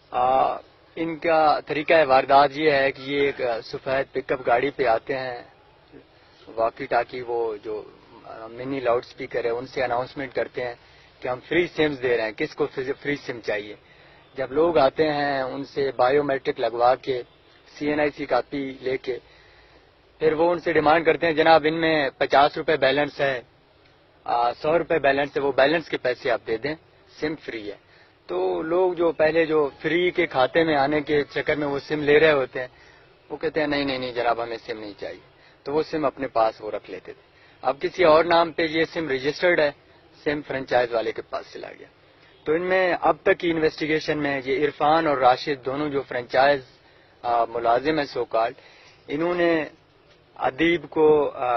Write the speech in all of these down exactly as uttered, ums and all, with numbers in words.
آ, ان کا طریقہ واردات یہ ہے کہ یہ ایک سفید پک اپ گاڑی پہ آتے ہیں، واقی ٹاکی وہ جو منی لاؤڈ اسپیکر ہے ان سے اناؤنسمنٹ کرتے ہیں کہ ہم فری سمز دے رہے ہیں، کس کو فری سم چاہیے۔ جب لوگ آتے ہیں ان سے بایو میٹرک لگوا کے سی این آئی سی کاپی لے کے پھر وہ ان سے ڈیمانڈ کرتے ہیں جناب ان میں پچاس روپے بیلنس ہے، سو روپے بیلنس ہے، وہ بیلنس کے پیسے آپ دے دیں، سم فری ہے۔ تو لوگ جو پہلے جو فری کے کھاتے میں آنے کے چکر میں وہ سم لے رہے ہوتے ہیں وہ کہتے ہیں نہیں نہیں نہیں جناب ہمیں سم نہیں چاہیے، تو وہ سم اپنے پاس وہ رکھ لیتے تھے۔ اب کسی اور نام پہ یہ سم رجسٹرڈ ہے، سم فرنچائز والے کے پاس چلا گیا۔ تو ان میں اب تک کی انویسٹیگیشن میں یہ عرفان اور راشد دونوں جو فرنچائز ملازم ہیں سو کالڈ، انہوں نے ادیب کو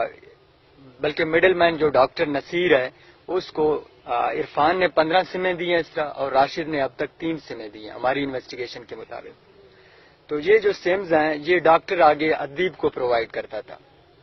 بلکہ مڈل مین جو ڈاکٹر نصیر ہے اس کو عرفان نے پندرہ سمیں دی ہیں اس کا اور راشد نے اب تک تین سمیں دی ہیں ہماری انویسٹیگیشن کے مطابق۔ تو یہ جو سمز ہیں یہ ڈاکٹر آگے ادیب کو پرووائڈ کرتا تھا،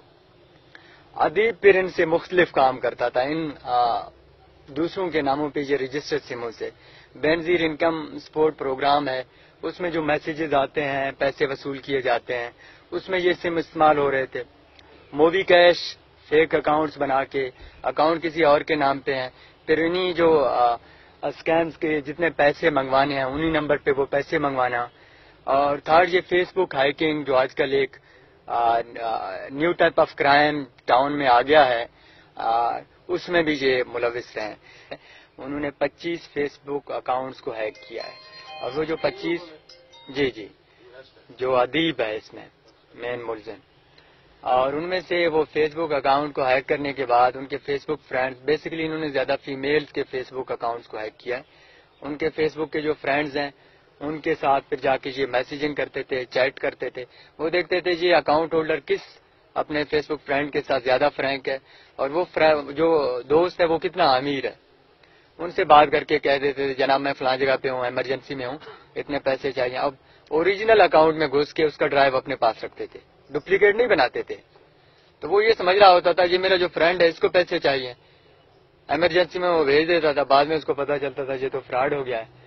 ادیب پھر ان سے مختلف کام کرتا تھا ان دوسروں کے ناموں پہ یہ رجسٹرڈ سموں سے۔ بینظیر انکم سپورٹ پروگرام ہے، اس میں جو میسیجز آتے ہیں پیسے وصول کیے جاتے ہیں اس میں یہ سم استعمال ہو رہے تھے۔ مووی کیش فیک اکاؤنٹس بنا کے اکاؤنٹ کسی اور کے نام پہ ہیں، پھر انہی جو اسکیمز کے جتنے پیسے منگوانے ہیں انہی نمبر پہ وہ پیسے منگوانا۔ اور تھرڈ یہ فیس بک ہائیکنگ جو آج کل ایک new type of crime town میں آ گیا ہے، اس میں بھی یہ ملوث ہیں۔ انہوں نے پچیس فیس بک اکاؤنٹس کو ہیک کیا ہے، اور وہ جو پچیس جی جی جو ادیب ہے اس میں مین ملزم، اور ان میں سے وہ فیس بک اکاؤنٹ کو ہیک کرنے کے بعد ان کے فیس بک فرینڈز، بیسیکلی انہوں نے زیادہ فیمیلز کے فیس بک اکاؤنٹس کو ہیک کیا ہے، ان کے فیس بک کے جو فرینڈز ہیں ان کے ساتھ پھر جا کے یہ میسیجنگ کرتے تھے، چیٹ کرتے تھے، وہ دیکھتے تھے یہ اکاؤنٹ ہولڈر کس اپنے فیس بک فرینڈ کے ساتھ زیادہ فرینک ہے اور وہ جو دوست ہے وہ کتنا امیر ہے، ان سے بات کر کے کہہ دیتے تھے جناب میں فلاں جگہ پہ ہوں، ایمرجنسی میں ہوں، اتنے پیسے چاہیے۔ اب اوریجنل اکاؤنٹ میں گھس کے اس کا ڈرائیو اپنے پاس رکھتے تھے، ڈپلیکیٹ نہیں بناتے تھے۔ تو وہ یہ سمجھ رہا ہوتا تھا یہ میرا جو فرینڈ ہے اس کو پیسے چاہیے، ایمرجنسی میں وہ بھیج دیتا تھا، بعد میں اس کو پتا چلتا تھا یہ تو فراڈ ہو گیا ہے۔